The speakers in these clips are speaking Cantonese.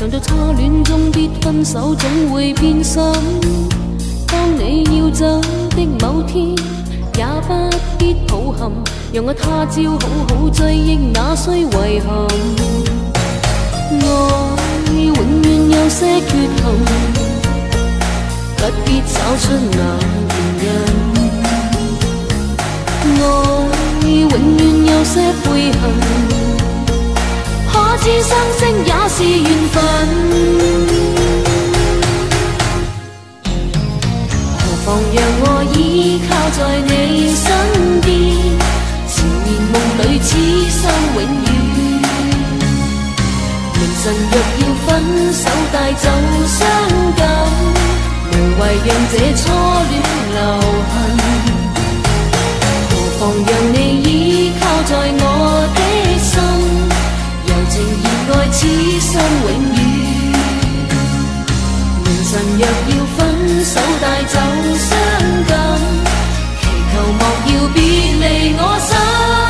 尝到初恋中必分手，总会变心。当你要走的某天，也不必抱憾，让我他朝好好追忆那需遗憾。爱永远有些缺陷，不必找出那原因。爱永远有些悔恨，可知相识也是缘分。何妨让我依靠在你身边，缠绵梦里此生永远。明晨若要分手带走伤感，无谓让这初恋留痕。何妨让你依靠在我的心，柔情热爱此生永遠。明晨若要分手帶走傷感，祈求莫要別離我心。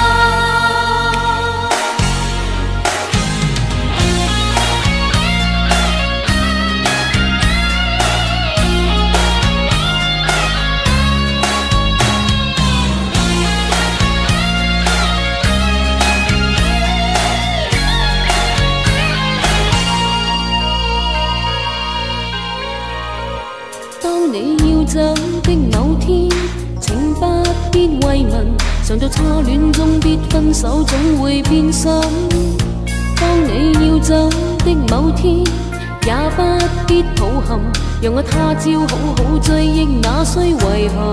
走的某天，請不必慰問，嘗到初戀中必分手，總會變心。當你要走的某天，也不必抱憾，讓我他朝好好追憶那需遺憾。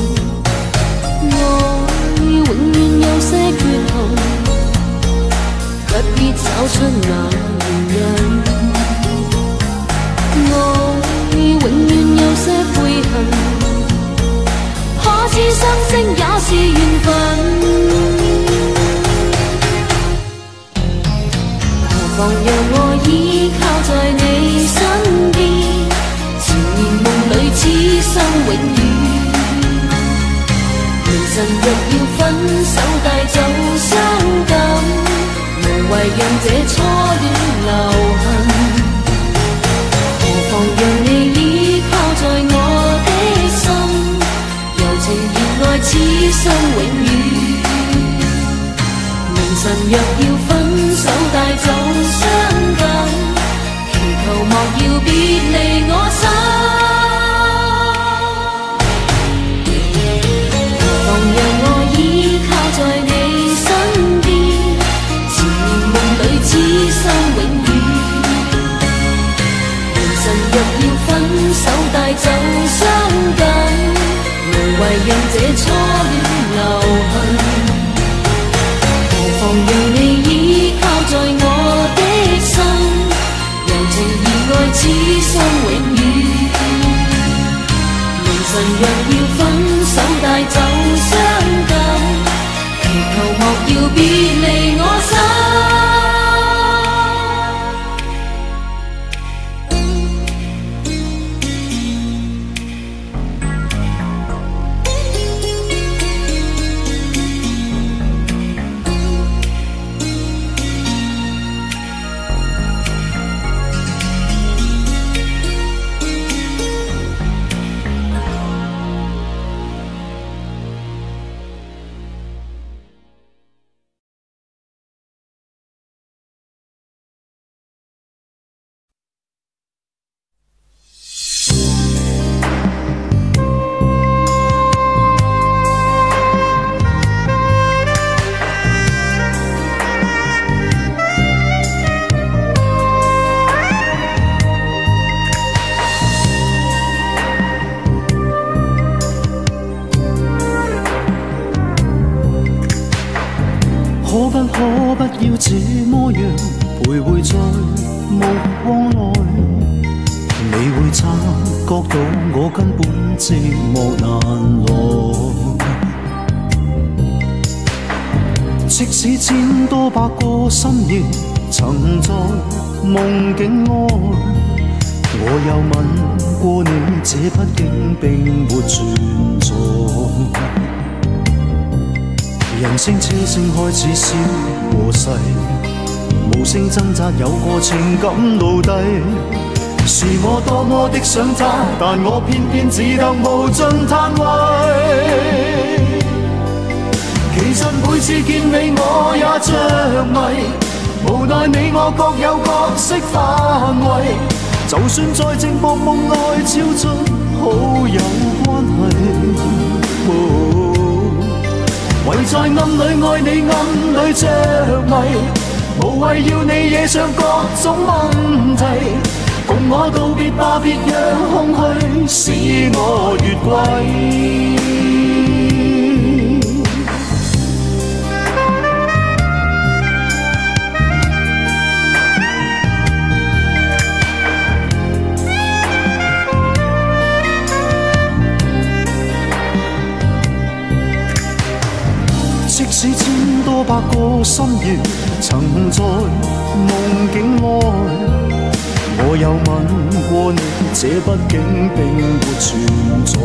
愛永遠有些缺陷，不必找出那原因。愛永遠有些悔恨，可知相識也是緣分。何妨讓我依靠在你身邊，纏綿夢裏此生永遠。明晨若要分手帶走傷感，無謂讓這初戀留痕。何妨讓你依靠在我的心，柔情熱愛此生永遠。明晨若要分手帶走傷感，祈求莫要別離我心。何妨讓我依靠在你身邊，纏綿夢裏此生永遠。若要分手帶走傷感，無謂讓這初戀留痕。何妨讓你依靠在我的心，柔情熱愛此生永遠。明晨若要分手帶走傷感，祈求莫要別離我心。 可不要這麼樣徘徊在目光內，你會察覺到我根本寂寞難耐。即使千多百個深夜曾在夢境內，我有吻過你，這畢竟並沒存在。人聲車聲開始消和逝， 無聲掙扎，有個情感奴隸。是我多麼的想他，但我偏偏只得無盡嘆謂。其實每次見你我也着迷，無奈你我各有角色範圍。就算在寂寞夢內超出好友關係，唯在暗裏愛你暗裏着迷，無謂要你惹上各種問題。共我道別吧，別讓空虛使我越軌。即使千多百個深夜，曾在夢境愛，我有吻過你，這畢竟並沒存在。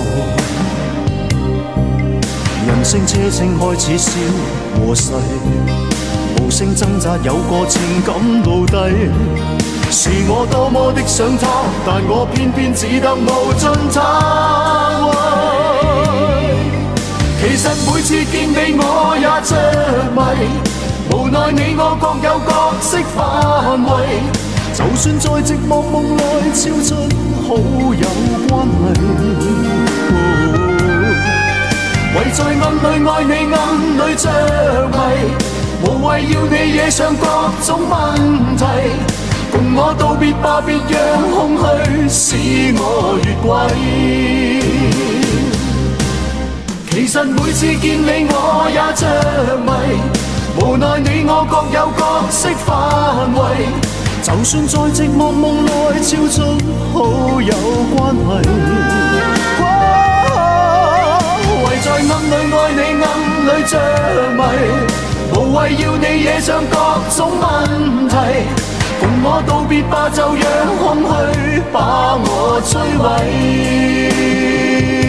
人聲車聲開始消和逝，無聲掙扎，有個情感奴隸。是我多麼的想他，但我偏偏只得無盡嘆謂。其實每次見你我也着迷，無奈你我各有角色範圍。就算在寂寞夢內超出好友關係，唯在暗裏愛你暗裏着迷，無謂要你惹上各種問題。共我道別吧，別讓空虛使我越軌。其實每次見你我也着迷，無奈你我各有角色範圍。就算在寂寞夢內超出好友關係，唯在暗裏愛你暗裏着迷，無謂要你惹上各種問題。共我道別吧，就讓空虛把我摧毀。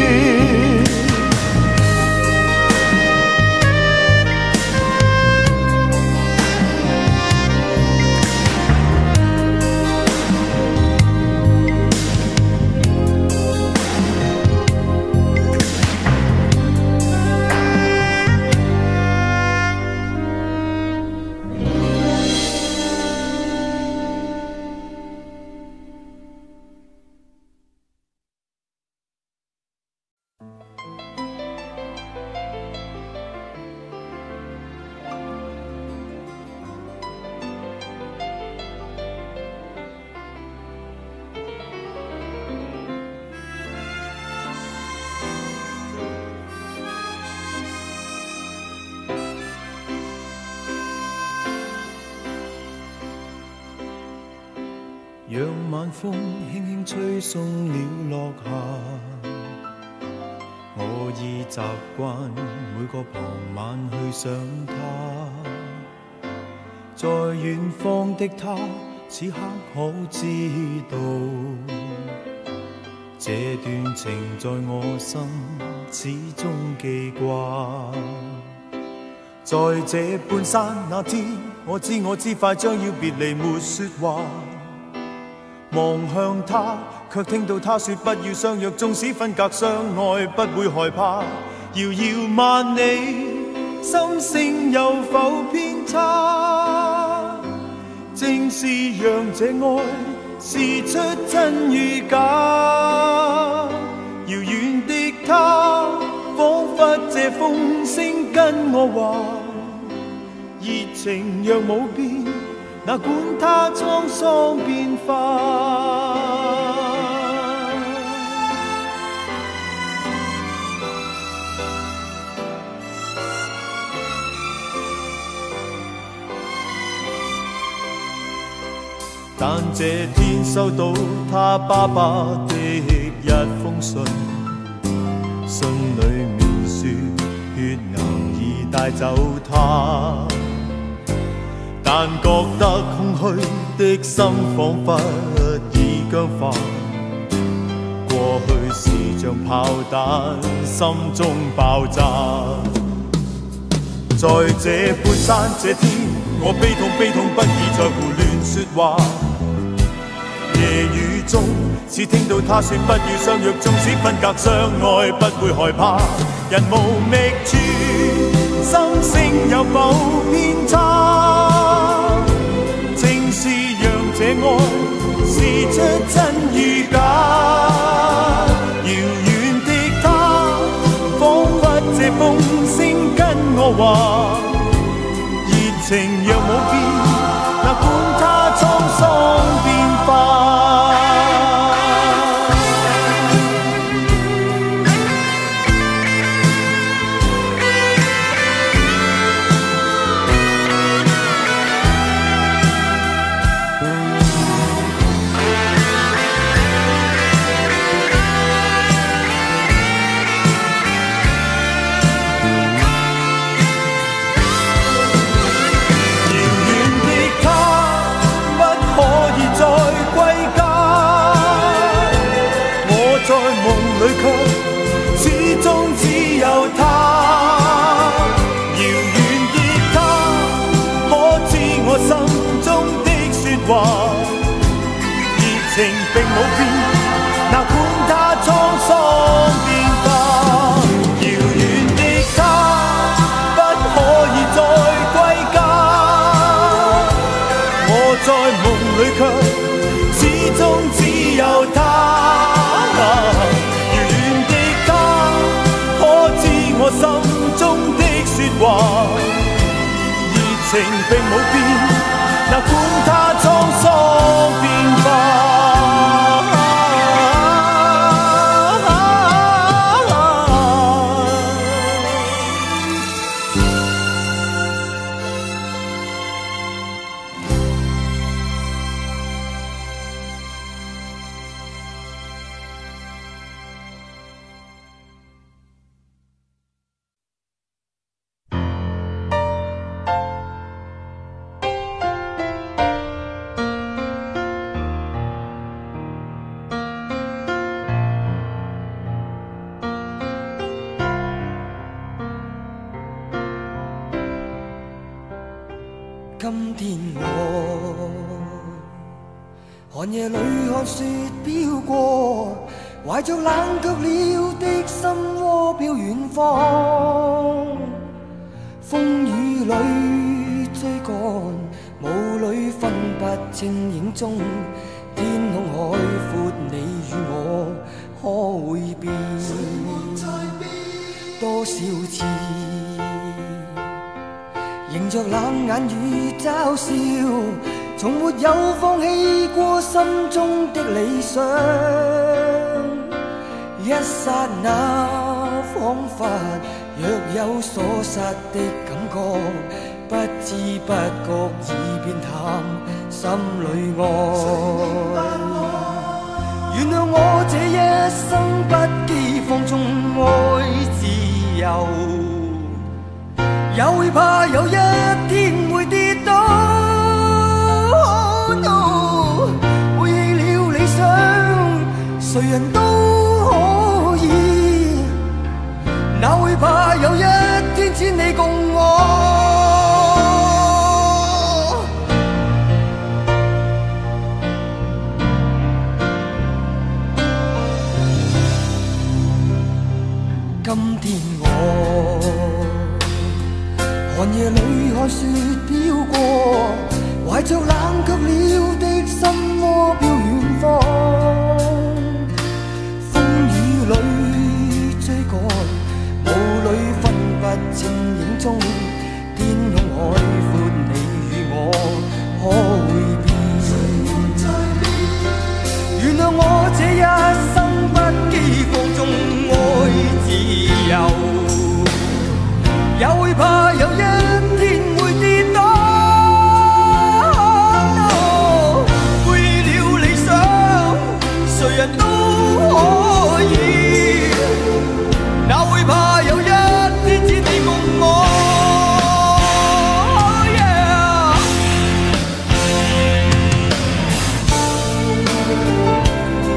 讓晚風輕輕吹送了落霞，我已習慣每個傍晚去想他，在遠方的他此刻可知道，這段情在我心始終記掛。在這半山那天，我知快將要別離沒說話，望向他，卻聽到他說不要相約，縱使分隔相愛不會害怕。遙遙萬里，心聲有否偏差？正是讓這愛試出真與假。遙遠的他，彷彿這風聲跟我話，熱情若冇變，哪管他滄桑變化。但這天收到他爸爸的一封信，信裏面說血牛已帶走他，但覺得空虛的心彷彿已僵化。過去是像炮彈，心中爆炸。在這半山這天， 我悲痛悲痛，不已再胡亂說話。夜雨中，只聽到他說不要相約，縱使分隔相愛，不會害怕。人無覓處，心聲有否偏差？正是讓這愛試出真與假。遙遠的他，彷彿這風聲跟我話。情若冇變，哪管它滄桑變化。裏卻始終只有他，遙遠的他，可知我心中的説話？熱情並冇變，哪管它滄桑變化。遙遠的他，不可以再歸家，我在夢裏卻始終只有他。我心中的説話，熱情並冇變，哪管它滄桑變化。 今天我寒夜裏看雪飄過，懷着冷卻了的心窩飄遠方。風雨裏追趕，霧裏分不清影蹤。天空海闊，你與我可會變？多少次迎着冷眼與嘲笑，從沒有放棄過心中的理想。一剎那彷彿若有所失的感覺，不知不覺已變淡心裏愛。原諒我這一生不羈放縱愛自由，也會怕有一天會跌倒。Oh no， 背棄了理想，誰人都可以，哪會怕有一天只你共我。今天我寒夜裏看雪飄過，懷着冷卻了的心窩飄遠方。風雨裏追趕，霧裏分不清影蹤。天空海闊，你與我可會變？原諒我這一生不羈放縱愛自由，也會怕有一天會跌倒。Oh no， 背棄了理想，誰人都可以，哪會怕有一天只你共我。Oh yeah，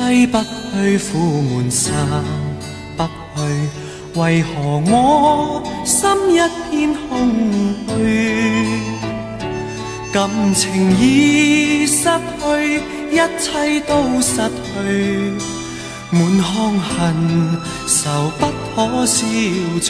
揮不去，苦悶散不去，為何我心一片空虛？感情已失去，一切都失去，滿腔恨愁不可消除。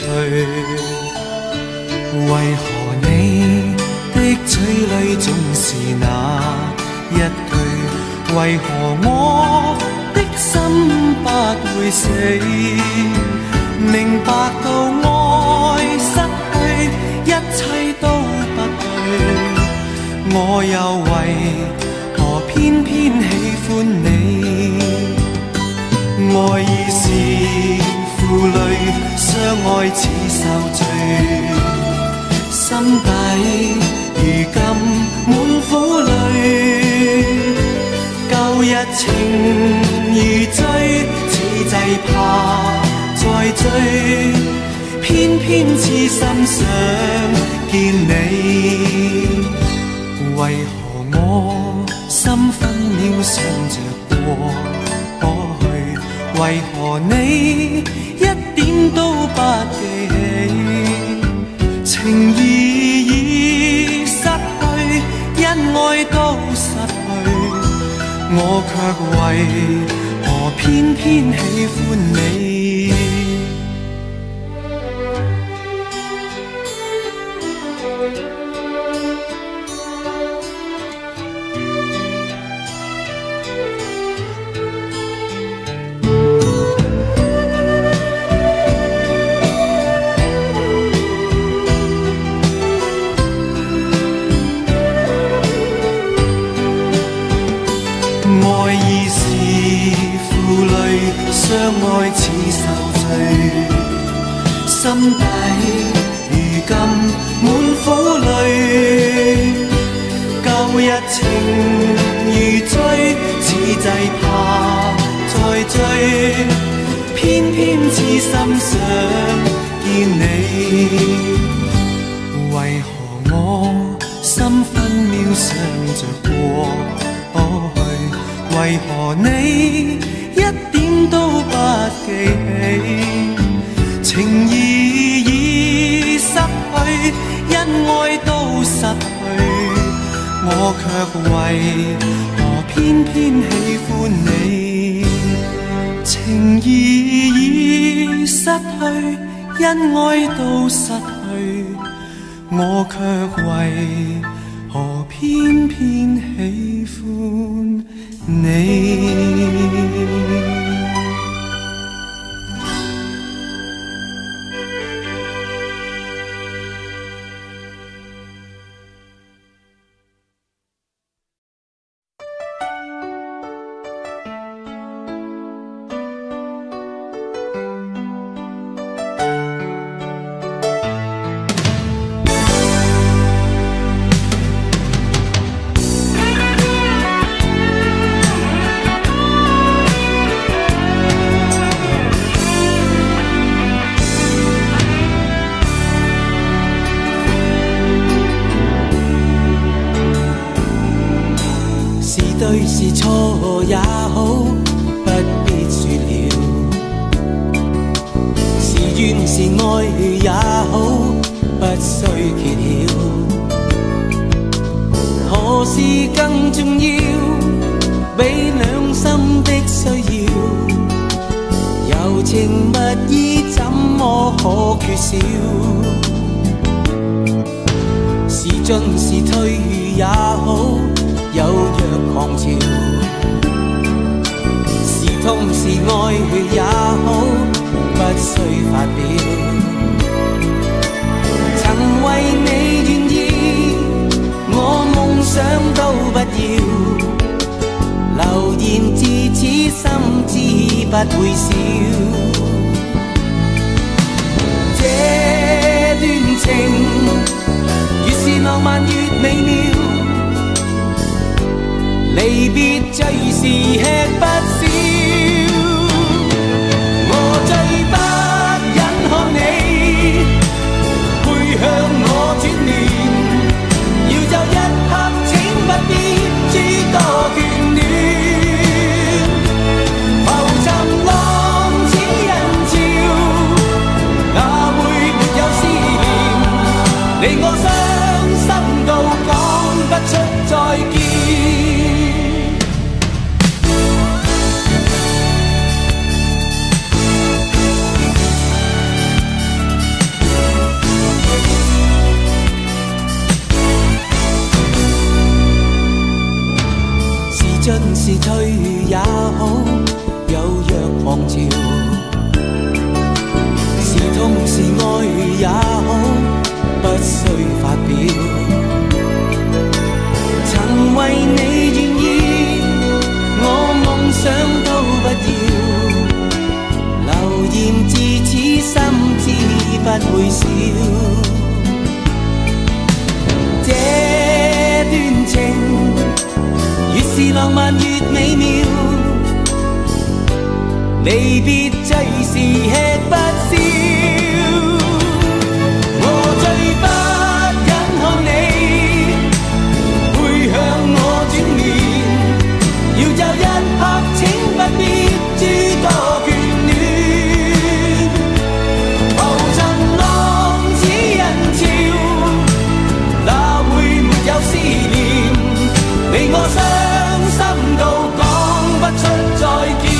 為何你的嘴裡總是那一句？為何我的心不會死？明白到愛失去，一切都不對，我又為何偏偏喜歡你？愛已是負累，相愛似受罪，心底如今滿苦淚。舊日情如醉，此際怕再追，偏偏痴心想見你。為何我心分秒想着過去？為何你一點都不記起？情義已失去，因愛都失去，我卻為何偏偏喜歡你？相愛似受罪，心底如今滿苦淚。舊日情如醉，此際怕再追，偏偏痴心想見你。為何我心分秒想着過去？為何你一點都不記起？情義已失去，因愛都失去，我卻為何偏偏喜歡你？情義已失去，因愛都失去，我卻為何偏偏喜歡你？ 是錯也好，不必說了；是怨是愛也好，不需揭曉。何事更重要？比兩心的需要，柔情蜜意怎麼可缺少？是進是退也好，有若狂潮，是痛是愛也好，不需發表。曾為你願意，我夢想都不要，流言自此心知不會少。這段情越是浪漫越美妙，離別最是吃不消，我最不忍看你背向我轉臉，要就一刻請不必諸多眷戀。 去也好，有若狂潮。是痛是愛也好，不需發表。曾為你願意，我夢想都不要。流言自此心知不會少。這段情越是浪漫越美妙，離別最是吃不消。我最不忍看你背向我轉面，要有一刻請不必諸多眷戀。浮塵浪似人潮，哪會沒有思念？你我傷心到講不出再見。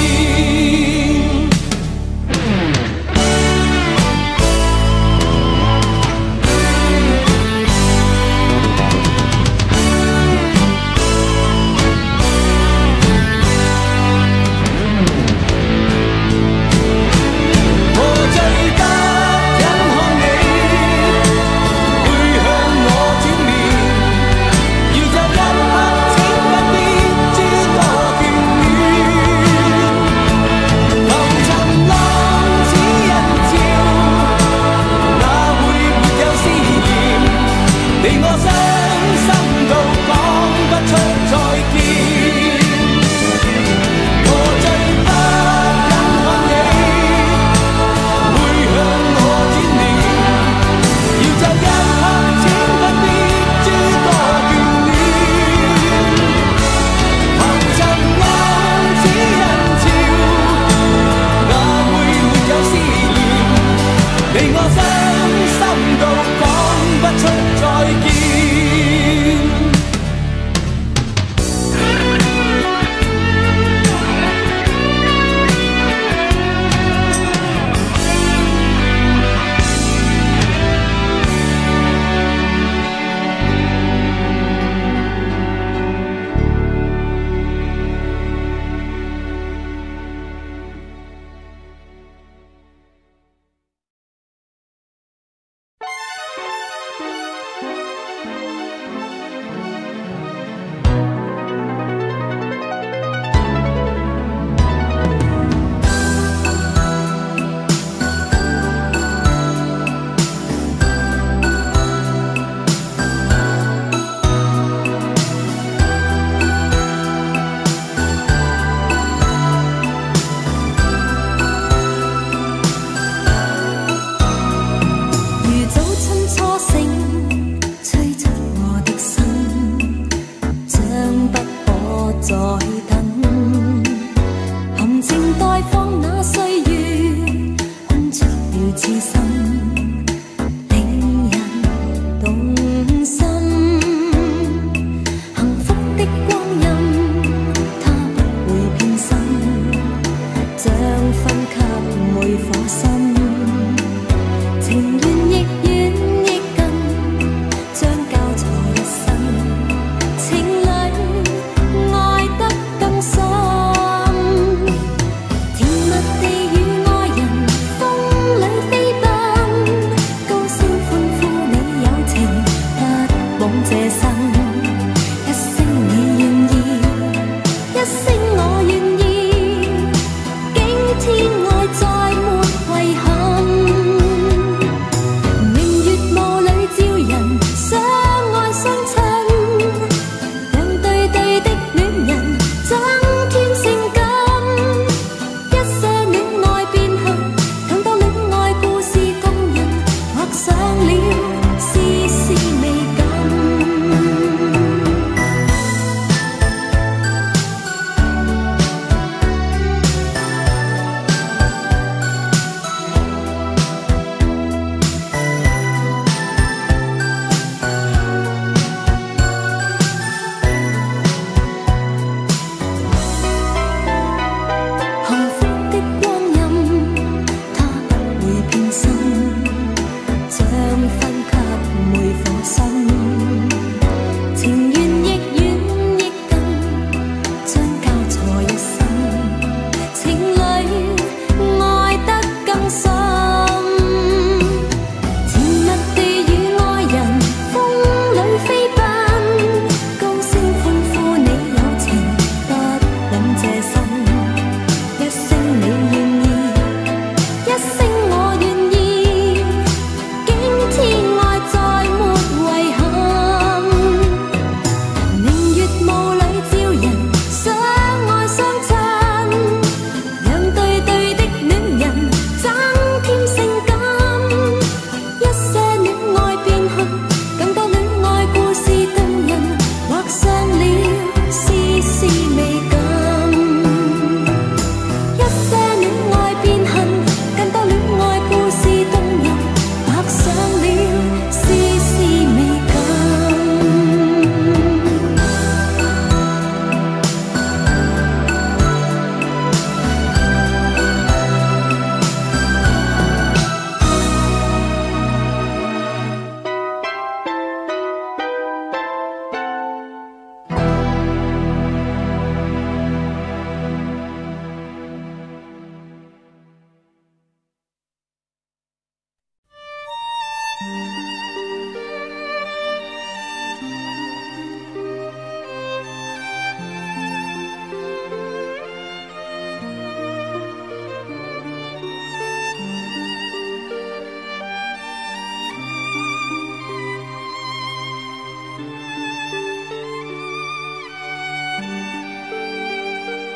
甜蜜地與愛人風裏飛奔。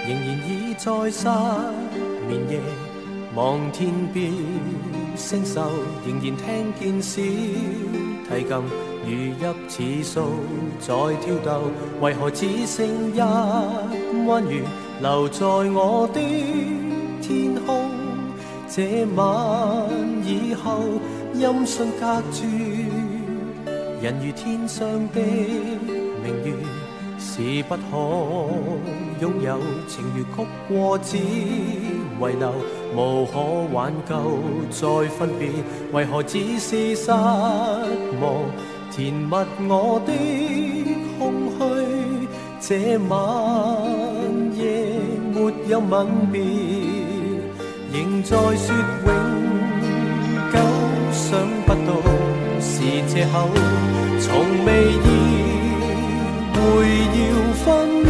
仍然倚在失眠夜，望天邊星宿，仍然聽見小提琴如泣似訴在跳動，為何只剩一彎月留在我的天空？這晚以後，音訊隔絕，人如天上的明月，是不可擁有，情如曲過只遺留，無可挽救再分別，為何只是失望填密我的空虛？這晚夜沒有吻別，仍在說永久，想不到是藉口，從未意會要分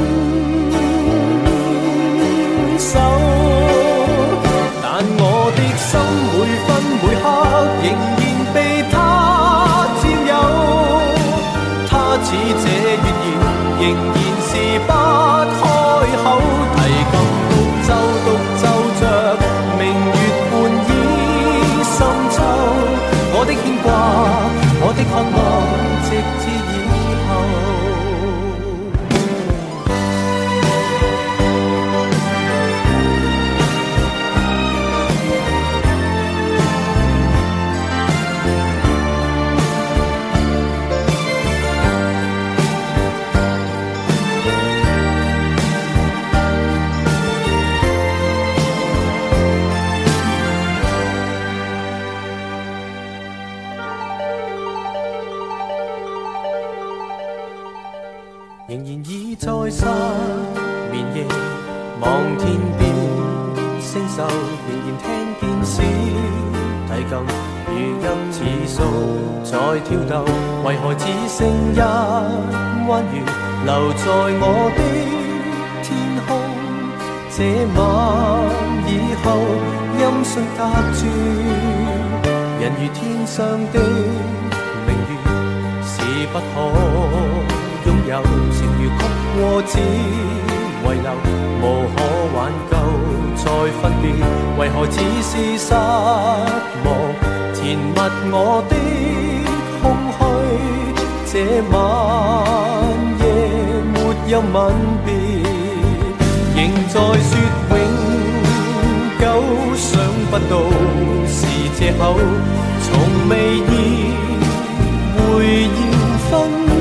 手，但我的心每分每刻仍然被他佔有，他似這月言仍然是不開口，提琴獨奏獨奏着明月半倚深秋，我的牽掛我的渴望直至以後。仍然倚在失眠夜，望天邊星宿，仍然聽見小提琴如泣似訴在跳動，為何只剩一彎月留在我的天空？這晚以後，音訊隔絕，人如天上的明月，是不可擁有，情如曲過只遺留，無可挽救再分別，為何只是失望填密我的空虛？這晚夜沒有吻別，仍在說永久，想不到是藉口，從未意會要分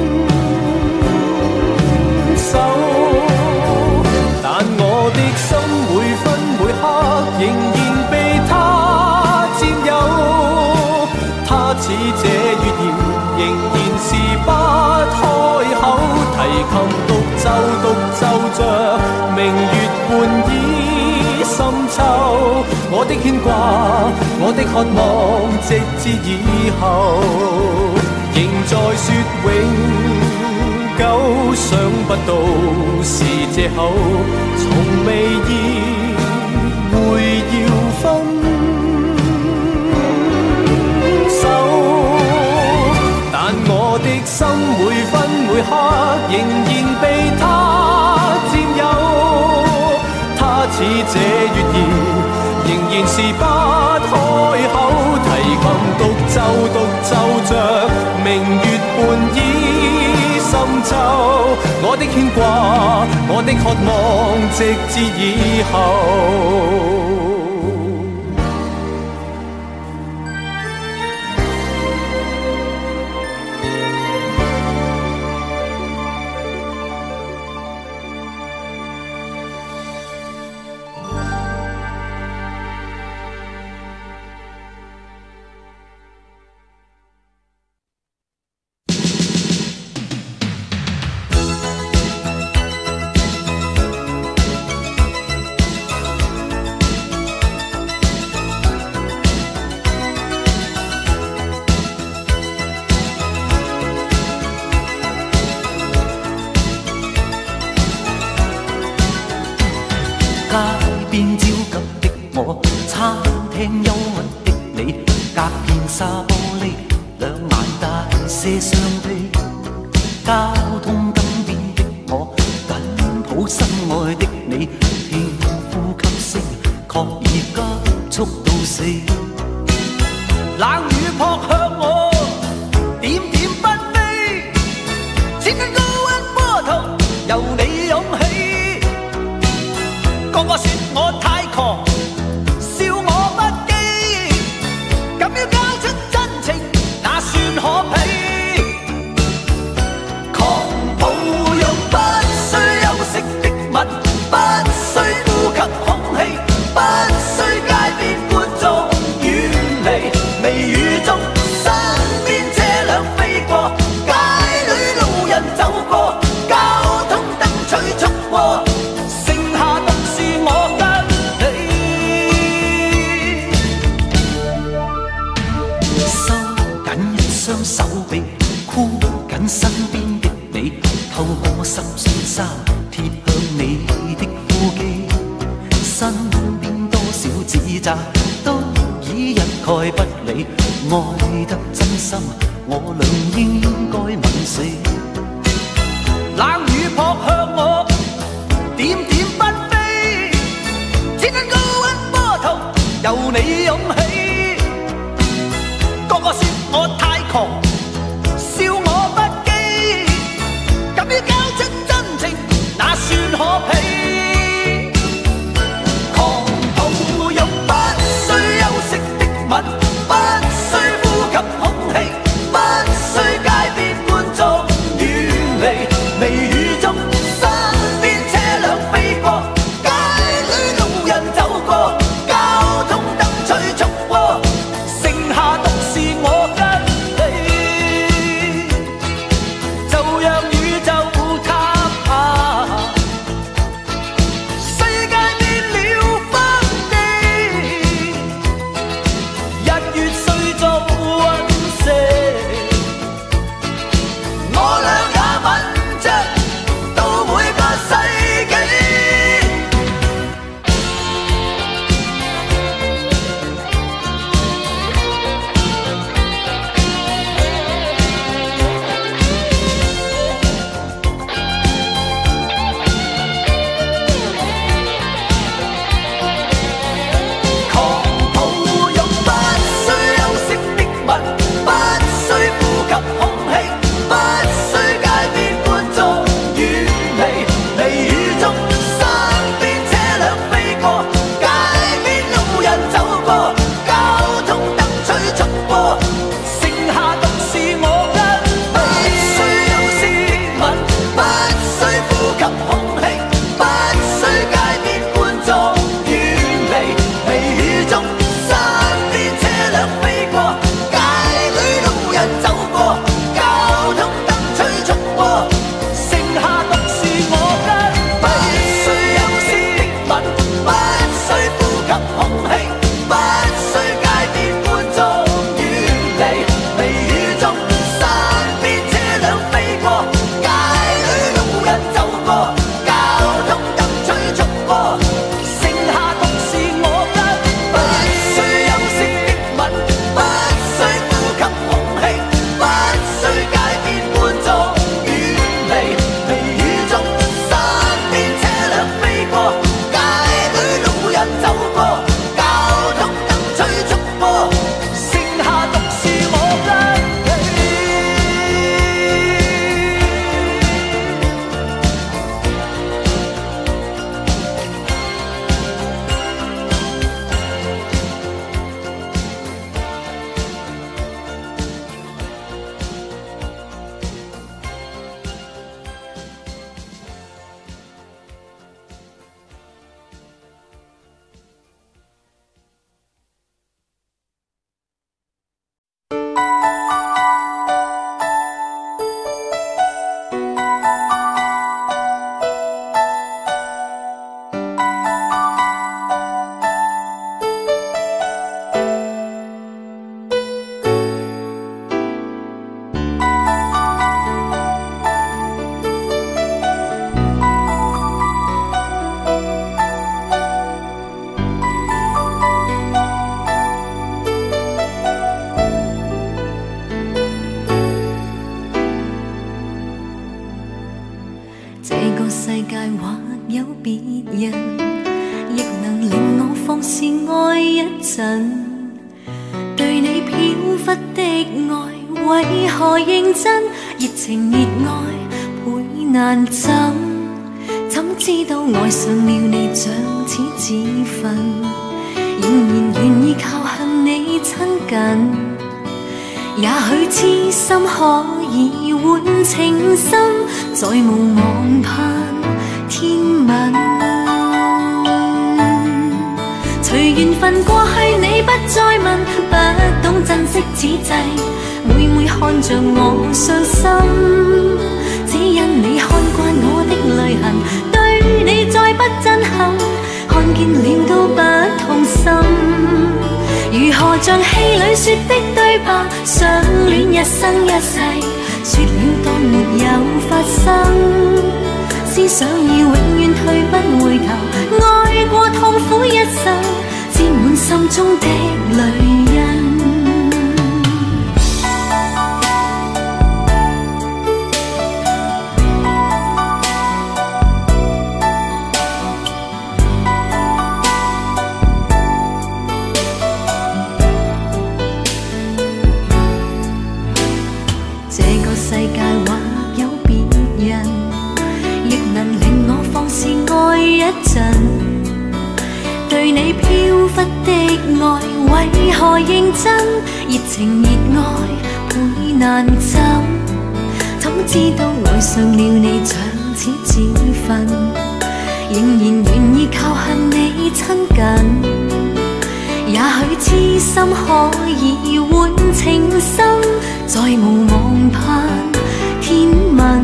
手，但我的心每分每刻仍然被他佔有，他似這月言仍然是不開口，提琴獨奏獨奏着明月半倚深秋，我的牽掛我的渴望直至以後，仍在說永久，想不到是藉口，從未意會要分手，但我的心每分每刻仍然被他佔有，他似這月言仍然是不開口，提琴獨奏獨奏着明月半倚深秋，我的牽掛我的渴望直至以後。 些傷悲，交通燈邊的我緊抱抱心愛的你，輕呼吸聲確已加速到4。 冷雨撲向我，點點紛飛，千斤高溫波濤由你湧起。個個說我太狂，笑我不羈，敢要交出真情，那算可鄙？狂抱擁不需休息的吻，不需呼吸空氣，不需街邊觀眾遠離。微雨中，身邊車輛飛過，街裏路人走過，交通燈催促過，剩下獨是我跟你。 收緊一雙手臂，箍緊身邊的你，透過濕碎衫貼向你的呼肌，身邊多少指責都已一概不理，愛得真心，我倆應該吻死。 冷雨撲向我，點點紛飛，千斤高溫波濤由你湧起。個個說我太狂，笑我不羈，敢於交出真情，那算可鄙？狂抱擁不需休息的吻，不需呼吸空氣，不需街邊觀眾遠離。微雨中，身邊車輛飛過，街裏路人走過，交通燈催促過，剩下獨是我跟你。 亦能令我放肆愛一陣。對你飄忽的愛，為何認真？熱情熱愛倍難枕，怎知道愛上了你像似自焚，仍然願意靠向你親近。也許痴心可以換情深，再無望盼天問。隨緣分過去，你不再問，不懂珍惜此際，每每看着我傷心，只因你看慣我的淚痕，對你再不憎恨，看見了都不痛心。如何像戲裏說的對白，相戀一生一世，說了當沒有發生，思想已永遠退不回頭，愛過痛苦一生，沾滿心中的淚印。世界或有別人，亦能令我放肆愛一陣。對你飄忽的愛，為何認真？熱情熱愛倍難枕，怎知道愛上了你像似自焚，仍然願意靠向你親近。也許痴心可以換情深，再無望盼天問。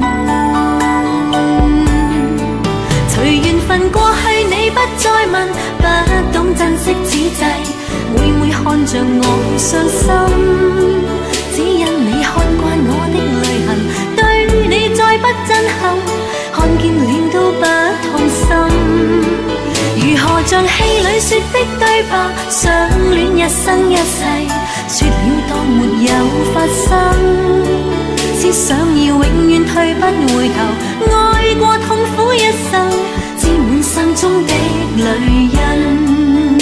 隨緣分過去，你不再問，不懂珍惜此際，每每看着我傷心，只因你看慣我的淚痕，對你再不憎恨，看見了都不痛心。如何像戲裏說的對白，相戀一生一世，說了當沒有發生，思想已永遠退不回頭，愛過痛苦一生，沾滿心中的淚印。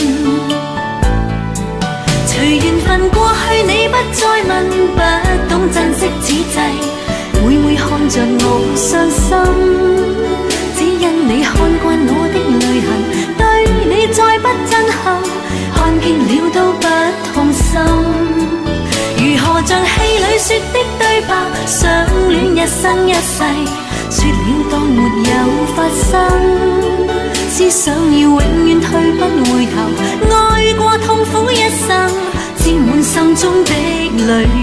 隨緣分過去，你不再問，不懂珍惜此際，每每看着我傷心，只因你看慣我的淚痕，對你再不憎恨，看見了都不痛心。如何像戲裏說的對白，相戀一生一世，說了當沒有發生，思想已永遠退不回頭，愛過痛苦一生，沾滿心中的淚